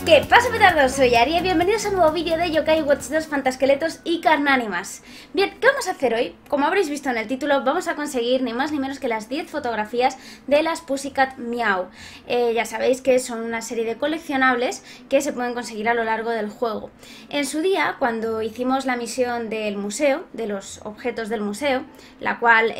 ¿Qué pasa, petardos? Soy Ari y bienvenidos a un nuevo vídeo de Yokai Watch 2 Fantasqueletos y Carnánimas. Bien, ¿qué vamos a hacer hoy? Como habréis visto en el título, vamos a conseguir ni más ni menos que las 10 fotografías de las Pussycat Meow. Ya sabéis que son una serie de coleccionables que se pueden conseguir a lo largo del juego. En su día, cuando hicimos la misión del museo, de los objetos del museo, la cual,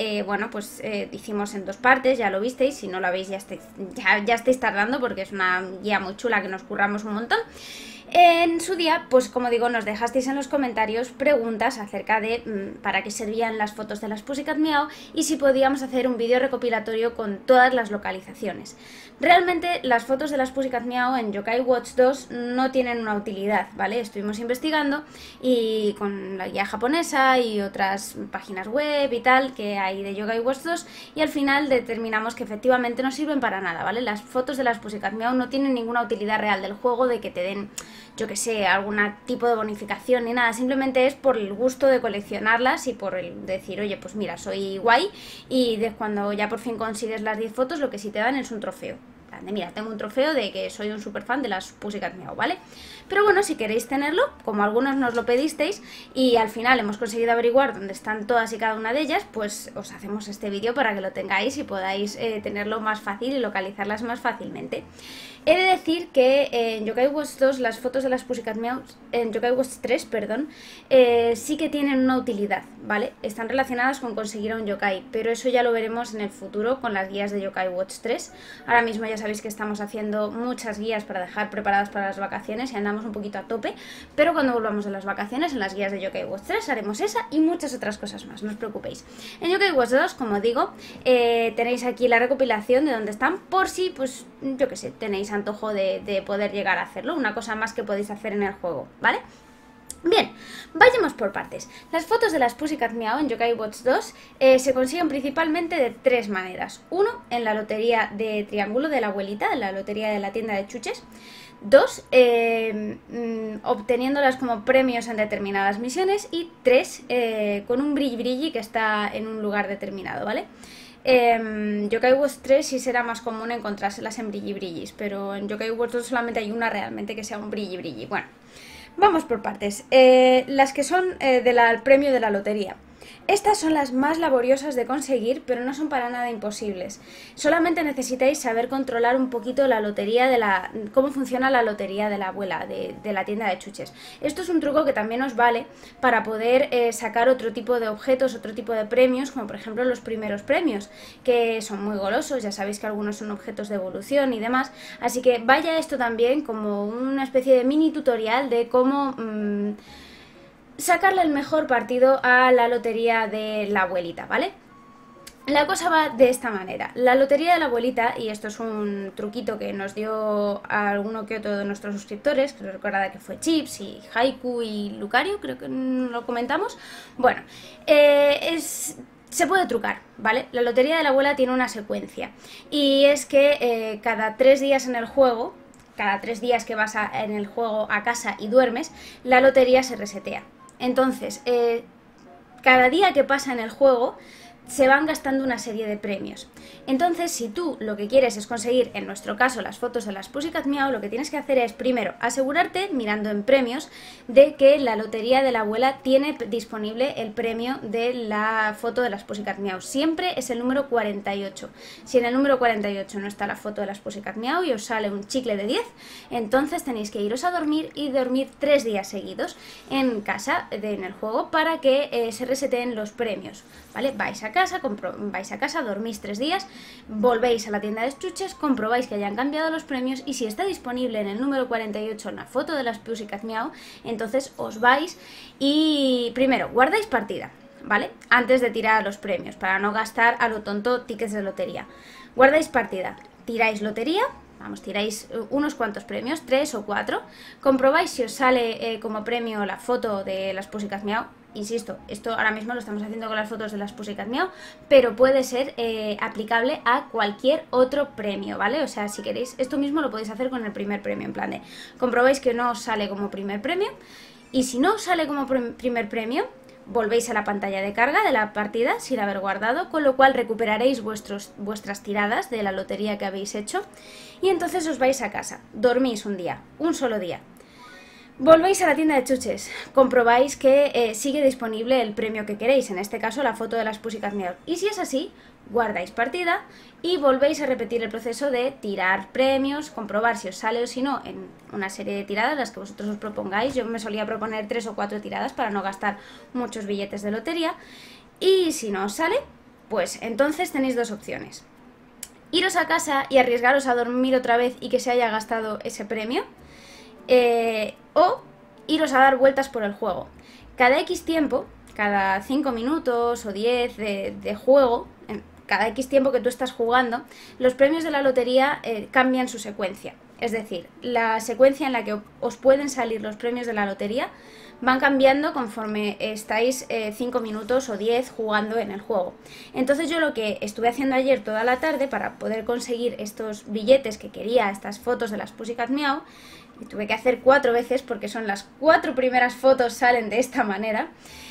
hicimos en dos partes, ya lo visteis, si no lo habéis ya estáis tardando porque es una guía muy chula que nos curramos un montón. En su día, pues como digo, nos dejasteis en los comentarios preguntas acerca de para qué servían las fotos de las Pussycat Meow y si podíamos hacer un vídeo recopilatorio con todas las localizaciones. Realmente las fotos de las Pussycat Meow en Yokai Watch 2 no tienen una utilidad, ¿vale? Estuvimos investigando y con la guía japonesa y otras páginas web y tal que hay de Yokai Watch 2 y al final determinamos que efectivamente no sirven para nada, ¿vale? Las fotos de las Pussycat Meow no tienen ninguna utilidad real del juego de que te den, yo que sé, algún tipo de bonificación ni nada, simplemente es por el gusto de coleccionarlas y por el decir, oye, pues mira, soy guay y cuando ya por fin consigues las 10 fotos lo que sí te dan es un trofeo. De mira, tengo un trofeo de que soy un super fan de las Pussycat Meow, ¿vale? Pero bueno, si queréis tenerlo, como algunos nos lo pedisteis y al final hemos conseguido averiguar dónde están todas y cada una de ellas, pues os hacemos este vídeo para que lo tengáis y podáis tenerlo más fácil y localizarlas más fácilmente. He de decir que en Yokai Watch 2 las fotos de las Pussycat Meow, en Yokai Watch 3, perdón, sí que tienen una utilidad, ¿vale? Están relacionadas con conseguir a un yokai, pero eso ya lo veremos en el futuro con las guías de Yokai Watch 3. Ahora mismo ya sabéis que estamos haciendo muchas guías para dejar preparadas para las vacaciones y andamos un poquito a tope, pero cuando volvamos de las vacaciones en las guías de Yokai Watch 3 haremos esa y muchas otras cosas más, no os preocupéis. En Yokai Watch 2, como digo, tenéis aquí la recopilación de dónde están por si, pues, yo que sé, tenéis antojo de poder llegar a hacerlo, una cosa más que podéis hacer en el juego, ¿vale? Bien, vayamos por partes. Las fotos de las Pussycat Meow en Yokai Watch 2 se consiguen principalmente de tres maneras. Uno, en la lotería de Triángulo de la Abuelita, en la lotería de la tienda de chuches. Dos, obteniéndolas como premios en determinadas misiones. Y tres, con un brilli que está en un lugar determinado, ¿vale? Yokai Watch 3 sí será más común encontrárselas en brillis, pero en Yokai Watch 2 solamente hay una realmente que sea un brilli. Bueno, vamos por partes. Las que son del premio de la lotería. Estas son las más laboriosas de conseguir, pero no son para nada imposibles. Solamente necesitáis saber controlar un poquito la lotería cómo funciona la lotería de la abuela, de la tienda de chuches. Esto es un truco que también os vale para poder sacar otro tipo de objetos, otro tipo de premios, como por ejemplo los primeros premios, que son muy golosos, ya sabéis que algunos son objetos de evolución y demás. Así que vaya esto también como una especie de mini tutorial de cómo sacarle el mejor partido a la lotería de la abuelita, ¿vale? La cosa va de esta manera. La lotería de la abuelita, y esto es un truquito que nos dio a alguno que otro de nuestros suscriptores, que recuerda que fue Chips y Haiku y Lucario, creo que lo comentamos. Bueno, se puede trucar, ¿vale? La lotería de la abuela tiene una secuencia y es que cada 3 días en el juego, cada 3 días que vas en el juego a casa y duermes, la lotería se resetea. Entonces, cada día que pasa en el juego se van gastando una serie de premios. Entonces, si tú lo que quieres es conseguir, en nuestro caso, las fotos de las Pussycat Meow, lo que tienes que hacer es, primero, asegurarte, mirando en premios, de que la lotería de la abuela tiene disponible el premio de la foto de las Pussycat Meow. Siempre es el número 48. Si en el número 48 no está la foto de las Pussycat Meow y os sale un chicle de 10, entonces tenéis que iros a dormir y dormir 3 días seguidos en casa, en el juego, para que se reseteen los premios, ¿vale? Vais a casa, dormís 3 días, volvéis a la tienda de chuches, comprobáis que hayan cambiado los premios y si está disponible en el número 48 una foto de las Pussycat Meow, entonces os vais y primero guardáis partida, ¿vale? Antes de tirar los premios, para no gastar a lo tonto tickets de lotería. Guardáis partida, tiráis lotería, tiráis unos cuantos premios, 3 o 4, comprobáis si os sale como premio la foto de las Pussycat Meow. Insisto, esto ahora mismo lo estamos haciendo con las fotos de las Pussycat Meow, pero puede ser aplicable a cualquier otro premio, ¿vale? O sea, si queréis, esto mismo lo podéis hacer con el primer premio, en plan de, comprobáis que no os sale como primer premio, y si no os sale como primer premio, volvéis a la pantalla de carga de la partida sin haber guardado, con lo cual recuperaréis vuestras tiradas de la lotería que habéis hecho y entonces os vais a casa, dormís un día, un solo día. Volvéis a la tienda de chuches, comprobáis que sigue disponible el premio que queréis, en este caso la foto de las Pussycat Meow. Y si es así, guardáis partida y volvéis a repetir el proceso de tirar premios, comprobar si os sale o si no en una serie de tiradas, las que vosotros os propongáis. Yo me solía proponer 3 o 4 tiradas para no gastar muchos billetes de lotería. Y si no os sale, pues entonces tenéis dos opciones. Iros a casa y arriesgaros a dormir otra vez y que se haya gastado ese premio. O iros a dar vueltas por el juego. Cada X tiempo, cada 5 minutos o 10 de juego, cada X tiempo que tú estás jugando, los premios de la lotería cambian su secuencia. Es decir, la secuencia en la que os pueden salir los premios de la lotería van cambiando conforme estáis 5 minutos o 10 jugando en el juego. Entonces yo lo que estuve haciendo ayer toda la tarde para poder conseguir estos billetes que quería, estas fotos de las Pussycat Meow, y tuve que hacer 4 veces porque son las 4 primeras fotos salen de esta manera,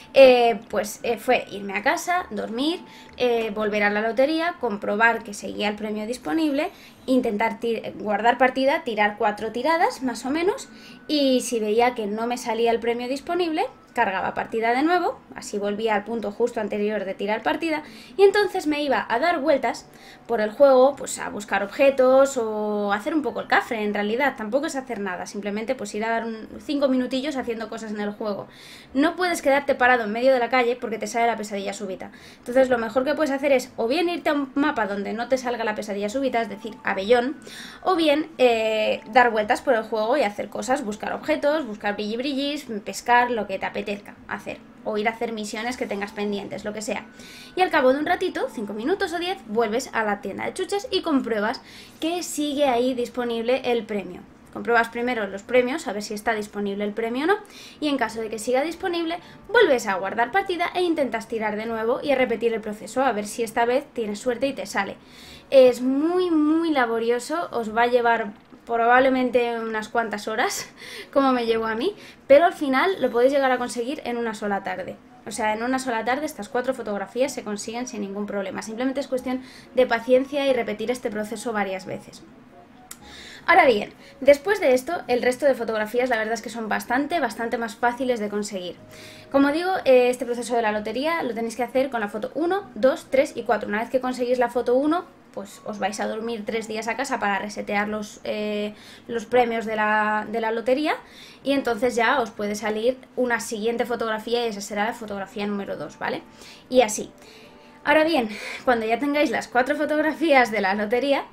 fue irme a casa, dormir, volver a la lotería, comprobar que seguía el premio disponible, intentar guardar partida, tirar 4 tiradas más o menos, y si veía que no me salía el premio disponible, cargaba partida de nuevo, así volvía al punto justo anterior de tirar partida, y entonces me iba a dar vueltas por el juego, pues a buscar objetos o hacer un poco el cafre. En realidad tampoco es hacer nada, simplemente pues ir a dar 5 minutillos haciendo cosas en el juego. No puedes quedarte parado en medio de la calle porque te sale la pesadilla súbita. Entonces lo mejor que puedes hacer es o bien irte a un mapa donde no te salga la pesadilla súbita, es decir, a Bellón, o bien dar vueltas por el juego y hacer cosas, buscar objetos, buscar brillis, pescar, lo que te apetezca hacer, o ir a hacer misiones que tengas pendientes, lo que sea. Y al cabo de un ratito, 5 minutos o 10, vuelves a la tienda de chuches y compruebas que sigue ahí disponible el premio. Compruebas primero los premios, a ver si está disponible el premio o no, y en caso de que siga disponible, vuelves a guardar partida e intentas tirar de nuevo y a repetir el proceso, a ver si esta vez tienes suerte y te sale. Es muy laborioso, os va a llevar probablemente unas cuantas horas, como me llevó a mí, pero al final lo podéis llegar a conseguir en una sola tarde. O sea, en una sola tarde estas 4 fotografías se consiguen sin ningún problema. Simplemente es cuestión de paciencia y repetir este proceso varias veces. Ahora bien, después de esto, el resto de fotografías la verdad es que son bastante más fáciles de conseguir. Como digo, este proceso de la lotería lo tenéis que hacer con la foto 1, 2, 3 y 4. Una vez que conseguís la foto 1, pues os vais a dormir 3 días a casa para resetear los premios de la lotería, y entonces ya os puede salir una siguiente fotografía y esa será la fotografía número 2, ¿vale? Y así. Ahora bien, cuando ya tengáis las 4 fotografías de la lotería,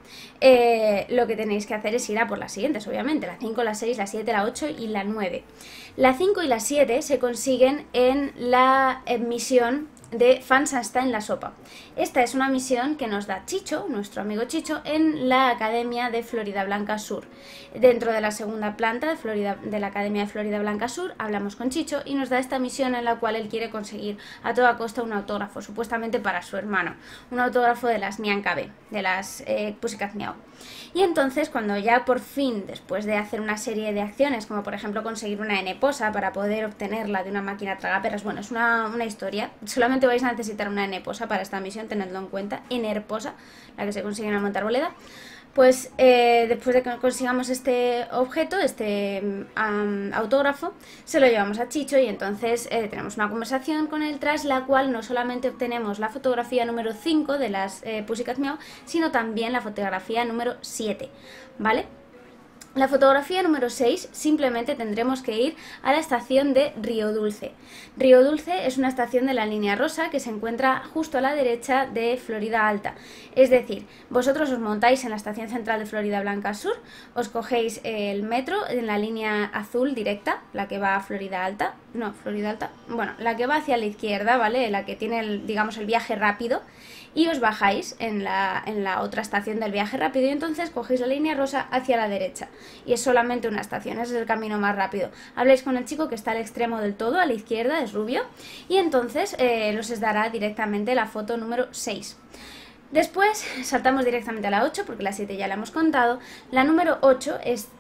lo que tenéis que hacer es ir a por las siguientes, obviamente, la 5, la 6, la 7, la 8 y la 9. La 5 y la 7 se consiguen en la misión de Fansa está en la sopa. Esta es una misión que nos da Chicho, nuestro amigo Chicho, en la Academia de Florida Blanca Sur. Dentro de la segunda planta de la Academia de Florida Blanca Sur hablamos con Chicho y nos da esta misión en la cual él quiere conseguir a toda costa un autógrafo, supuestamente para su hermano, un autógrafo de las Nyancabe, de las Pussycat Meow. Y entonces cuando ya por fin, después de hacer una serie de acciones, como por ejemplo conseguir una N-posa para poder obtenerla de una máquina tragaperras, bueno, es una historia, solamente vais a necesitar una N-posa para esta misión, tenedlo en cuenta, N-posa, la que se consigue en la Montarboleda. Pues después de que consigamos este objeto, este autógrafo, se lo llevamos a Chicho y entonces tenemos una conversación con él, tras la cual no solamente obtenemos la fotografía número 5 de las Pussycat Meow, sino también la fotografía número 7, ¿vale? La fotografía número 6 simplemente tendremos que ir a la estación de Río Dulce. Río Dulce es una estación de la línea rosa que se encuentra justo a la derecha de Florida Alta. Es decir, vosotros os montáis en la estación central de Florida Blanca Sur, os cogéis el metro en la línea azul directa, la que va a Florida Alta, no, Florida Alta, bueno, la que va hacia la izquierda, ¿vale? La que tiene, digamos, el viaje rápido, y os bajáis en la otra estación del viaje rápido y entonces cogéis la línea rosa hacia la derecha. Y es solamente una estación, ese es el camino más rápido. Habláis con el chico que está al extremo del todo, a la izquierda, es rubio, y entonces os dará directamente la foto número 6. Después saltamos directamente a la 8, porque la 7 ya la hemos contado. La número 8 es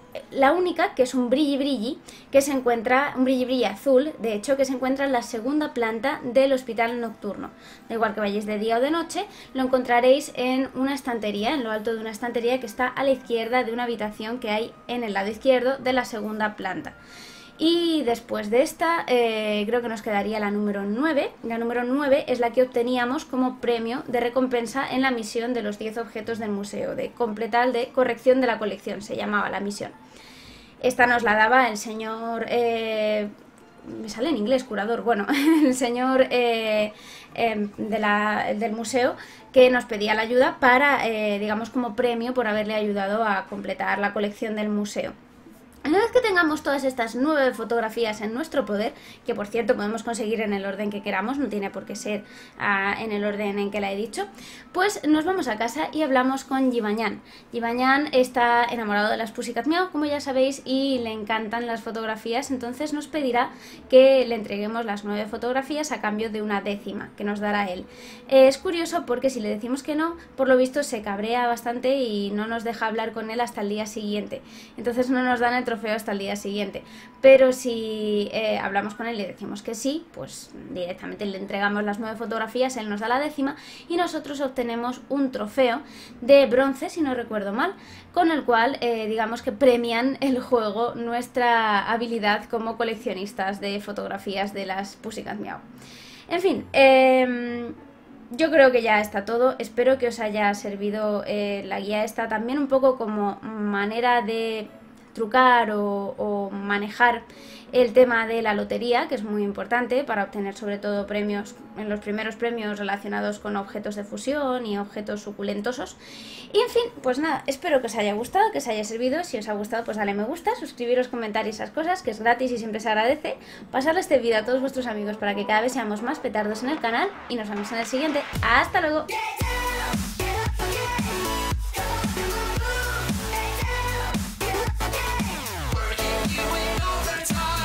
la única que es un brilli brilli, que se encuentra, un brilli brilli azul, de hecho, que se encuentra en la segunda planta del hospital nocturno. Da igual que vayáis de día o de noche, lo encontraréis en una estantería, en lo alto de una estantería que está a la izquierda de una habitación que hay en el lado izquierdo de la segunda planta. Y después de esta, creo que nos quedaría la número 9. La número 9 es la que obteníamos como premio de recompensa en la misión de los 10 objetos del museo, de completar, de corrección de la colección, se llamaba la misión. Esta nos la daba el señor... me sale en inglés, curador, bueno, el señor del museo, que nos pedía la ayuda para, digamos, como premio por haberle ayudado a completar la colección del museo. Una vez que tengamos todas estas 9 fotografías en nuestro poder, que por cierto podemos conseguir en el orden que queramos, no tiene por qué ser en el orden en que la he dicho, pues nos vamos a casa y hablamos con Jivanyan. Jivanyan está enamorado de las Pussycat Meow, como ya sabéis, y le encantan las fotografías, entonces nos pedirá que le entreguemos las 9 fotografías a cambio de una décima que nos dará él. Es curioso porque si le decimos que no, por lo visto se cabrea bastante y no nos deja hablar con él hasta el día siguiente, entonces no nos dan el trofeo hasta el día siguiente, pero si hablamos con él y le decimos que sí, pues directamente le entregamos las 9 fotografías, él nos da la décima y nosotros obtenemos un trofeo de bronce, si no recuerdo mal, con el cual digamos que premian el juego nuestra habilidad como coleccionistas de fotografías de las Pussycat Meow. En fin, yo creo que ya está todo, espero que os haya servido la guía esta también un poco como manera de trucar o manejar el tema de la lotería, que es muy importante para obtener sobre todo premios, en los primeros premios relacionados con objetos de fusión y objetos suculentosos. Y en fin, pues nada, espero que os haya gustado, que os haya servido. Si os ha gustado, pues dale me gusta, suscribiros, comentar y esas cosas, que es gratis y siempre se agradece. Pasarle este vídeo a todos vuestros amigos para que cada vez seamos más petardos en el canal y nos vemos en el siguiente. ¡Hasta luego!